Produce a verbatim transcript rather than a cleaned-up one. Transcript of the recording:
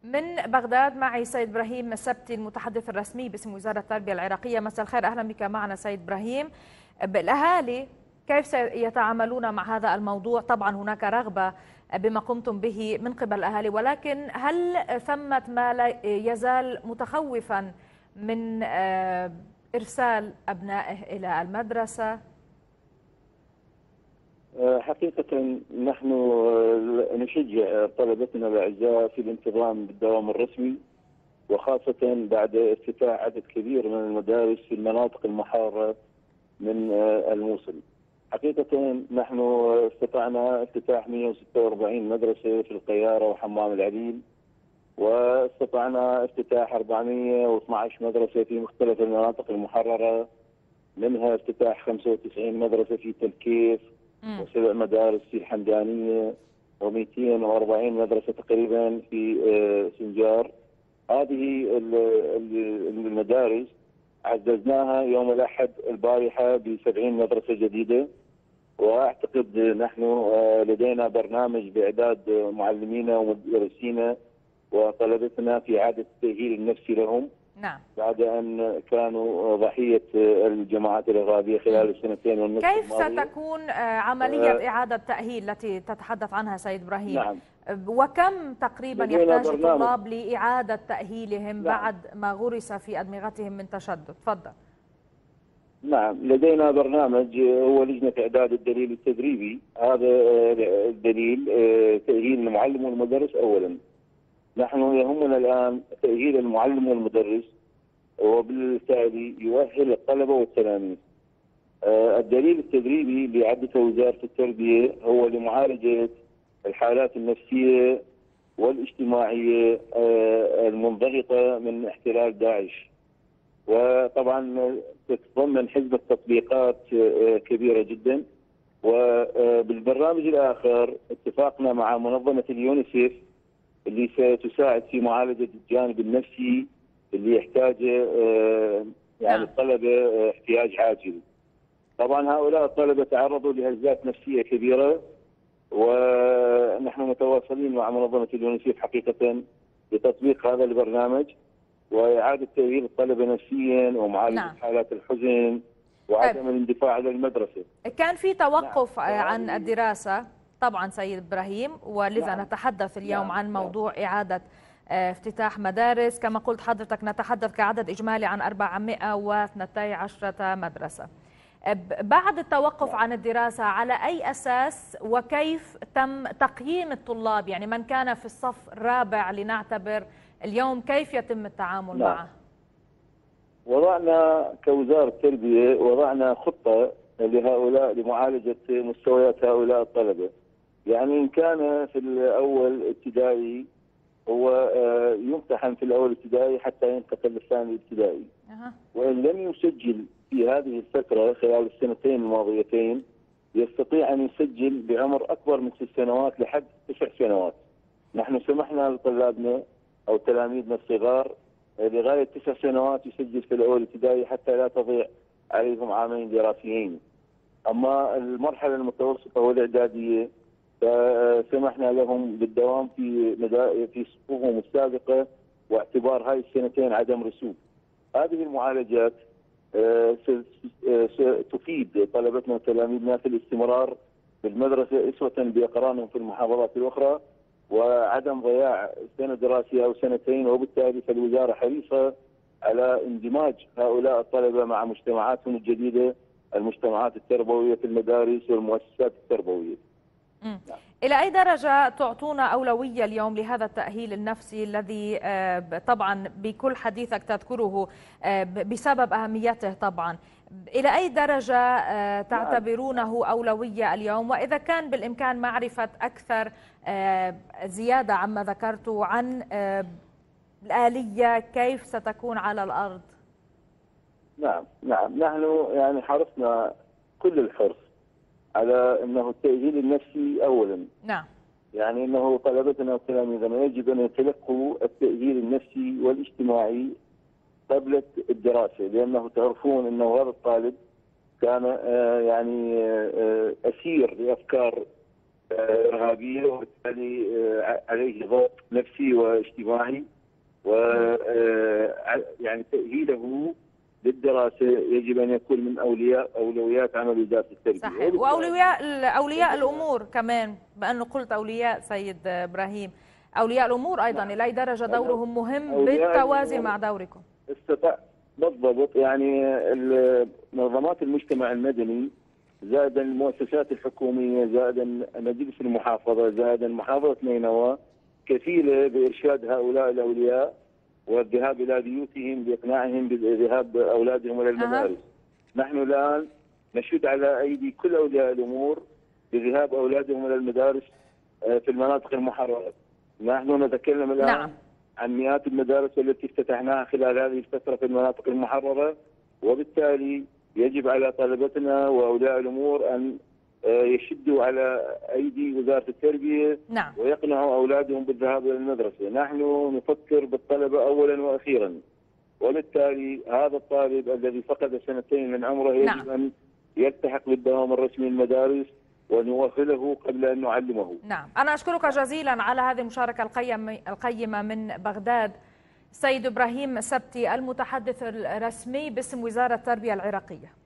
من بغداد معي سيد إبراهيم السبتي المتحدث الرسمي باسم وزارة التربية العراقية. مساء الخير، أهلا بك معنا سيد إبراهيم. بالأهالي كيف سيتعاملون مع هذا الموضوع؟ طبعا هناك رغبة بما قمتم به من قبل الأهالي، ولكن هل ثمة ما لا يزال متخوفا من إرسال أبنائه إلى المدرسة؟ حقيقة نحن نشجع طلبتنا الأعزاء في الانتظام بالدوام الرسمي، وخاصة بعد افتتاح عدد كبير من المدارس في المناطق المحارة من الموصل. حقيقة نحن استطعنا افتتاح مئة وستة وأربعين مدرسة في القيارة وحمام العليل، واستطعنا افتتاح أربعمئة واثني عشر مدرسة في مختلف المناطق المحررة، منها افتتاح خمسة وتسعين مدرسة في تل كيف، وسبع مدارس في الحمدانية، ومئتين وأربعين مدرسة تقريبا في سنجار. هذه المدارس عززناها يوم الأحد البارحة بسبعين مدرسة جديدة، وأعتقد نحن لدينا برنامج بإعداد معلمينا ومدرسينا وطلبتنا في إعادة التأهيل النفسي لهم. نعم. بعد أن كانوا ضحية الجماعات الإرهابية خلال السنتين والنصف كيف الماضية. ستكون عملية آه إعادة تأهيل التي تتحدث عنها سيد إبراهيم؟ نعم. وكم تقريبا يحتاج الطلاب لإعادة تأهيلهم؟ نعم. بعد ما غرس في أدمغتهم من تشدد؟ تفضل. نعم، لدينا برنامج هو لجنة إعداد الدليل التدريبي. هذا الدليل تأهيل المعلم والمدرس أولا. نحن يهمنا الآن تأهيل المعلم والمدرس، وبالتالي يؤهل الطلبة والتلاميذ. الدليل التدريبي اللي عدته وزارة التربية هو لمعالجة الحالات النفسية والاجتماعية المنضغطة من احتلال داعش، وطبعا تتضمن حزمة تطبيقات كبيرة جدا. وبالبرنامج الآخر اتفاقنا مع منظمة اليونيسيف اللي ستساعد في معالجة الجانب النفسي اللي يحتاجه يعني الطلبة احتياج عاجل. طبعا هؤلاء الطلبة تعرضوا لهزات نفسية كبيرة، ونحن متواصلين مع منظمة اليونيسيف حقيقة لتطبيق هذا البرنامج وإعادة تأهيل الطلبة نفسيا ومعالجة نعم. حالات الحزن وعدم طيب. الاندفاع إلى المدرسة. كان في توقف نعم. عن الدراسة طبعا سيد إبراهيم، ولذا نعم. نتحدث اليوم نعم. عن موضوع نعم. إعادة افتتاح مدارس. كما قلت حضرتك نتحدث كعدد إجمالي عن أربعمئة واثنتي عشرة مدرسة. بعد التوقف نعم. عن الدراسة على أي أساس وكيف تم تقييم الطلاب؟ يعني من كان في الصف الرابع لنعتبر اليوم كيف يتم التعامل نعم. معه؟ وضعنا كوزارة تربية وضعنا خطة لهؤلاء لمعالجة مستويات هؤلاء الطلبة. يعني إن كان في الأول ابتدائي هو يمتحن في الأول ابتدائي حتى ينتقل للثاني الابتدائي، أه. وإن لم يسجل في هذه الفترة خلال السنتين الماضيتين يستطيع أن يسجل بعمر أكبر من ست سنوات لحد تسع سنوات. نحن سمحنا لطلابنا أو تلاميذنا الصغار لغاية تسع سنوات يسجل في الأول ابتدائي حتى لا تضيع عليهم عامين دراسيين. أما المرحلة المتوسطة والإعدادية فسمحنا لهم بالدوام في في صفوفهم السابقة واعتبار هاي السنتين عدم رسوب. هذه المعالجات تفيد طلبتنا وتلاميذنا في الاستمرار في المدرسة أسوة بأقرانهم في المحافظات الأخرى وعدم ضياع سنة دراسية أو سنتين. وبالتالي فالوزارة حريصة على اندماج هؤلاء الطلبة مع مجتمعاتهم الجديدة، المجتمعات التربوية في المدارس والمؤسسات التربوية. نعم. إلى أي درجة تعطون أولوية اليوم لهذا التأهيل النفسي الذي طبعا بكل حديثك تذكره بسبب أهميته طبعا؟ إلى أي درجة تعتبرونه أولوية اليوم؟ وإذا كان بالإمكان معرفة أكثر زيادة عما ذكرت عن الآلية كيف ستكون على الأرض؟ نعم نعم نحن يعني حرصنا كل الحرص على أنه التأهيل النفسي أولا. نعم. يعني أنه طلبتنا وتلاميذنا يجب أن يتلقوا التأهيل النفسي والاجتماعي قبل الدراسة، لأنه تعرفون أنه هذا الطالب كان يعني أسير لأفكار إرهابية، وبالتالي عليه ضغط نفسي واجتماعي، و يعني تأهيله للدراسة يجب أن يكون من أولياء أولويات عمل وزارة التربية. صحيح، وأولياء أولياء الأمور كمان، بأنه قلت أولياء سيد إبراهيم، أولياء الأمور أيضا إلى أي درجة دورهم مهم بالتوازي مع دوركم؟ استطاع بالضبط، يعني منظمات المجتمع المدني زائدا المؤسسات الحكومية زائدا مجلس المحافظة زائدا محافظة نينوى كفيلة بإرشاد هؤلاء الأولياء والذهاب إلى بيوتهم بإقناعهم بذهاب أولادهم إلى المدارس. أه. نحن الآن نشد على أيدي كل أولياء الأمور بذهاب أولادهم إلى المدارس في المناطق المحررة. نحن نتكلم الآن نعم. عن مئات المدارس التي افتتحناها خلال هذه الفترة في المناطق المحررة، وبالتالي يجب على طلبتنا وأولياء الأمور أن يشدوا على أيدي وزارة التربية نعم. ويقنعوا أولادهم بالذهاب إلى المدرسة. نحن نفكر بالطلبة أولا وأخيرا، وبالتالي هذا الطالب الذي فقد سنتين من عمره يجب نعم. أن يلتحق بالدوام الرسمي المدارس ونؤهله قبل أن نعلمه. نعم، أنا أشكرك جزيلا على هذه المشاركة القيمة من بغداد سيد إبراهيم سبتي، المتحدث الرسمي باسم وزارة التربية العراقية.